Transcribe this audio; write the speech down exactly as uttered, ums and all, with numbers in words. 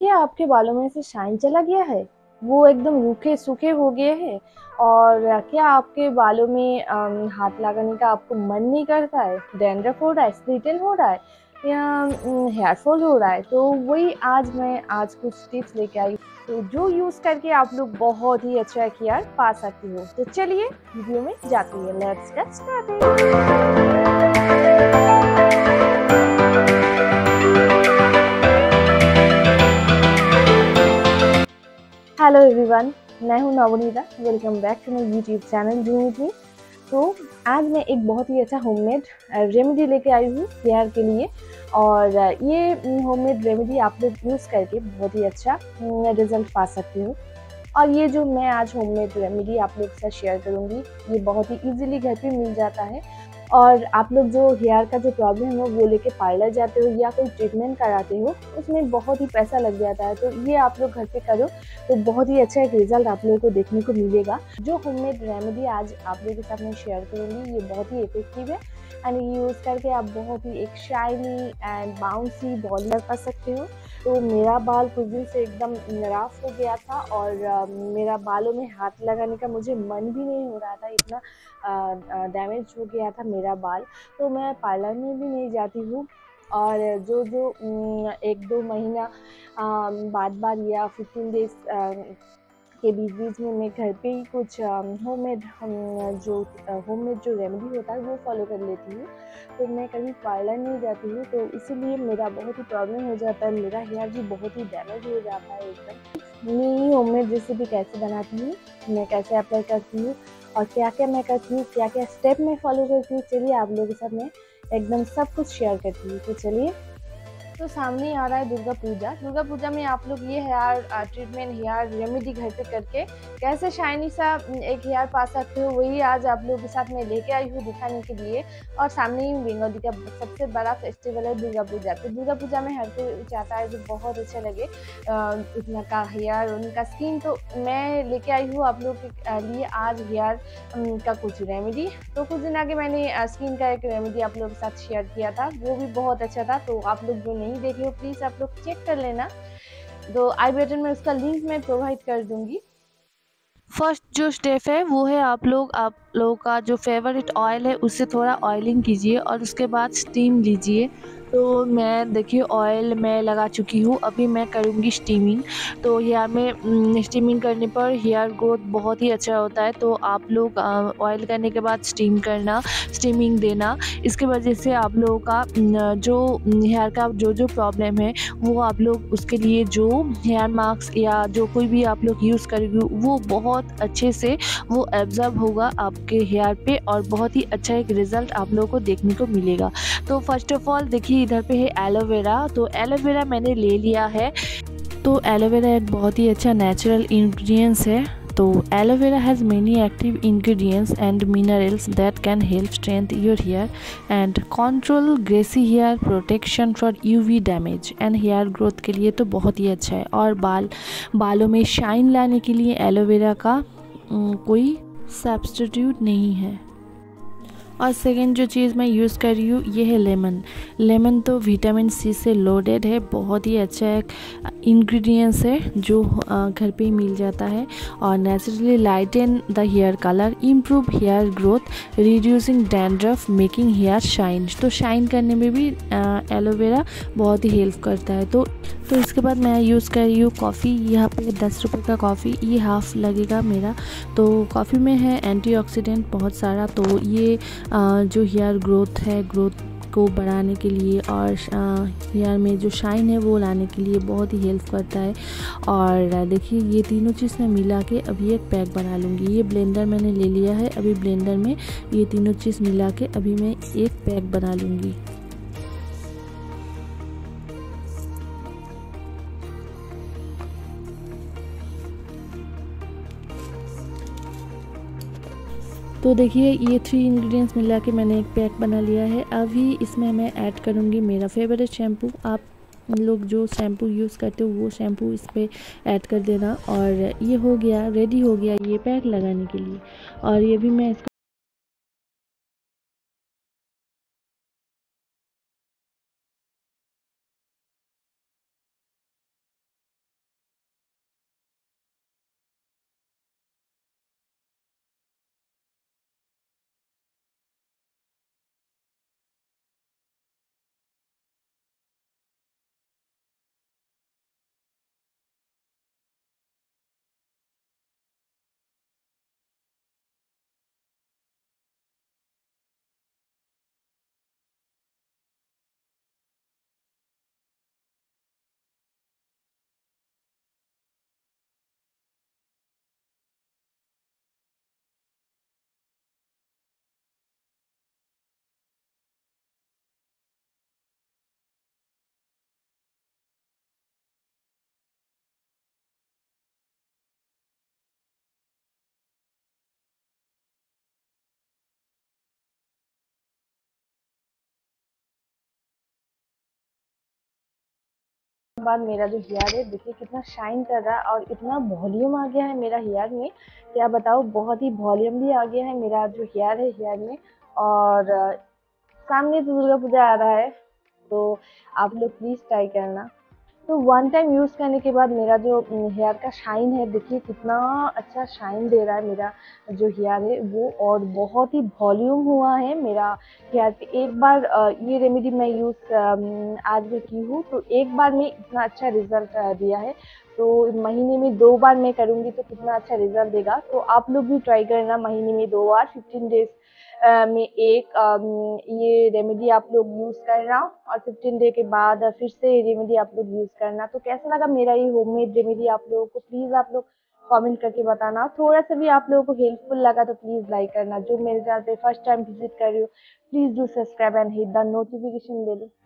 क्या आपके बालों में से शाइन चला गया है? वो एकदम रूखे सूखे हो गए हैं? और क्या आपके बालों में अम, हाथ लगाने का आपको मन नहीं करता है? डैंड्रफ हो रहा है, स्प्लिटन हो रहा है या हेयर फॉल हो रहा है? तो वही आज मैं आज कुछ टिप्स लेके आई, तो जो यूज करके आप लोग बहुत ही अच्छा हेयर पा सकते हो। तो चलिए वीडियो में जाते हैं। Let's get started. Hello everyone, मैं हूं Navneeta. Welcome back to my YouTube channel dream with me. तो आज मैं एक बहुत ही अच्छा होममेड रेमेडी लेके आई हूँ हेयर के लिए। और ये होममेड रेमेडी आप लोग यूज़ करके बहुत ही अच्छा रिजल्ट पा सकते हो। और ये जो मैं आज होममेड रेमेडी आप लोग के साथ शेयर करूँगी, ये बहुत ही इजीली घर पे मिल जाता है। और आप लोग जो हेयर का जो प्रॉब्लम है वो लेके पार्लर जाते हो या कोई ट्रीटमेंट कराते हो, उसमें बहुत ही पैसा लग जाता है। तो ये आप लोग घर पे करो तो बहुत ही अच्छा एक रिजल्ट आप लोगों को देखने को मिलेगा। जो होममेड रेमेडी आज आप लोगों के साथ मैं शेयर करूँगी, ये बहुत ही इफेक्टिव है एंड ये यूज़ करके आप बहुत ही एक शाइनी एंड बाउंसी बॉल पा सकते हो। तो मेरा बाल कुछ दिन से एकदम नराफ हो गया था और अ, मेरा बालों में हाथ लगाने का मुझे मन भी नहीं हो रहा था, इतना डैमेज हो गया था मेरा बाल। तो मैं पार्लर में भी नहीं जाती हूँ। और जो जो अम, एक दो महीना अम, बाद बाद या फिफ्टीन डेज के बीच बीच में मैं घर पे ही कुछ होममेड जो होममेड जो रेमेडी होता है वो फॉलो कर लेती हूँ। तो मैं कभी पार्लर नहीं जाती हूँ, तो इसीलिए मेरा बहुत ही प्रॉब्लम हो जाता है। मेरा हेयर भी बहुत ही डैमेज हो जाता है एकदम। मैं ये होममेड रेसिपी कैसे बनाती हूँ, मैं कैसे अप्लाई करती हूँ और क्या क्या मैं करती हूँ, क्या क्या स्टेप मैं फॉलो करती हूँ, चलिए आप लोगों के साथ मैं एकदम सब कुछ शेयर करती हूँ। तो चलिए, तो सामने आ रहा है दुर्गा पूजा। दुर्गा पूजा में आप लोग ये हेयर ट्रीटमेंट, हेयर रेमेडी घर पे करके कैसे शाइनी सा एक हेयर पा सकते हो, वही आज आप लोगों के साथ मैं लेके आई हूँ दिखाने के लिए। और सामने ही बंगाली का सबसे बड़ा फेस्टिवल है दुर्गा पूजा। तो दुर्गा पूजा में हर कोई चाहता है कि बहुत अच्छा लगे उतना का हेयर, उनका स्किन। तो मैं लेके आई हूँ आप लोग के लिए आज हेयर का कुछ रेमेडी। तो कुछ दिन आगे मैंने स्किन का एक रेमेडी आप लोगों के साथ शेयर किया था, वो भी बहुत अच्छा था। तो आप लोग जो नहीं देखे हो प्लीज़ आप लोग चेक कर लेना। तो आई बटन में उसका लिंक मैं प्रोवाइड कर दूंगी। फर्स्ट जो स्टेप है वो है आप लोग आप लोगों का जो फेवरेट ऑयल है उससे थोड़ा ऑयलिंग कीजिए और उसके बाद स्टीम लीजिए। तो मैं देखिए ऑयल मैं लगा चुकी हूँ, अभी मैं करूँगी स्टीमिंग। तो हेयर में स्टीमिंग करने पर हेयर ग्रोथ बहुत ही अच्छा होता है। तो आप लोग ऑयल करने के बाद स्टीम करना, स्टीमिंग देना। इसके वजह से आप लोगों का न, जो हेयर का जो जो प्रॉब्लम है वो आप लोग उसके लिए जो हेयर मास्क या जो कोई भी आप लोग यूज़ करेंगे वो बहुत अच्छे से वो एब्जॉर्ब होगा आपके हेयर पे और बहुत ही अच्छा एक रिज़ल्ट आप लोगों को देखने को मिलेगा। तो फर्स्ट ऑफ ऑल देखिए इधर पे है एलोवेरा। तो एलोवेरा मैंने ले लिया है। तो एलोवेरा एक बहुत ही अच्छा नेचुरल इंग्रेडिएंट्स है। तो aloe vera has many active ingredients and minerals that can help strengthen your hair and control greasy hair, protection for U V damage and hair growth के लिए तो बहुत ही अच्छा है। और बाल बालों में शाइन लाने के लिए एलोवेरा का उम, कोई सब्स्टिट्यूट नहीं है। और सेकेंड जो चीज़ मैं यूज़ कर रही हूँ ये है लेमन। लेमन तो विटामिन सी से लोडेड है, बहुत ही अच्छा एक इंग्रेडिएंट्स है जो घर पे ही मिल जाता है और naturally lighten the hair colour, improve hair growth, reducing dandruff, making hair shine. तो शाइन करने में भी एलोवेरा बहुत ही हेल्प करता है। तो तो इसके बाद मैं यूज़ कर रही हूँ कॉफ़ी। यहाँ पे दस रुपये का कॉफ़ी, ये हाफ़ लगेगा मेरा। तो कॉफ़ी में है एंटीऑक्सीडेंट बहुत सारा। तो ये आ, जो हेयर ग्रोथ है, ग्रोथ को बढ़ाने के लिए और हेयर में जो शाइन है वो लाने के लिए बहुत ही हेल्प करता है। और देखिए ये तीनों चीज़ मैं मिला के अभी एक पैक बना लूँगी। ये ब्लेंडर मैंने ले लिया है, अभी ब्लेंडर में ये तीनों चीज़ मिला के अभी मैं एक पैक बना लूँगी। तो देखिए ये थ्री इंग्रेडिएंट्स मिला के मैंने एक पैक बना लिया है। अभी इसमें मैं ऐड करूँगी मेरा फेवरेट शैम्पू। आप लोग जो शैम्पू यूज़ करते हो वो शैम्पू इस पर ऐड कर देना। और ये हो गया, रेडी हो गया ये पैक लगाने के लिए। और ये भी मैं इसको बाद मेरा जो हेयर है देखिए कितना शाइन कर रहा है और इतना वॉल्यूम आ गया है मेरा हेयर में, क्या बताओ, बहुत ही वॉल्यूम भी आ गया है मेरा जो हेयर है हेयर में। और अ, सामने तो दुर्गा पूजा आ रहा है, तो आप लोग प्लीज़ ट्राई करना। तो वन टाइम यूज़ करने के बाद मेरा जो हेयर का शाइन है देखिए कितना अच्छा शाइन दे रहा है मेरा जो हेयर है वो, और बहुत ही वॉल्यूम हुआ है मेरा हेयर पे। एक बार अ, ये रेमेडी मैं यूज़ आज में की हूँ, तो एक बार में इतना अच्छा रिजल्ट दिया है, तो महीने में दो बार मैं करूँगी तो कितना अच्छा रिजल्ट देगा। तो आप लोग भी ट्राई करना महीने में दो बार, फिफ्टीन डेज अ, में एक अम, ये रेमेडी आप लोग यूज़ करना, और फिफ्टीन डे के बाद फिर से ये रेमेडी आप लोग यूज़ करना। तो कैसा लगा मेरा ये होममेड रेमेडी आप लोगों को, प्लीज़ आप लोग कमेंट करके बताना। थोड़ा सा भी आप लोगों को हेल्पफुल लगा तो प्लीज़ लाइक करना। जो मेरे चैनल पे फर्स्ट टाइम विजिट कर रही हो, please do subscribe and hit the notification bell.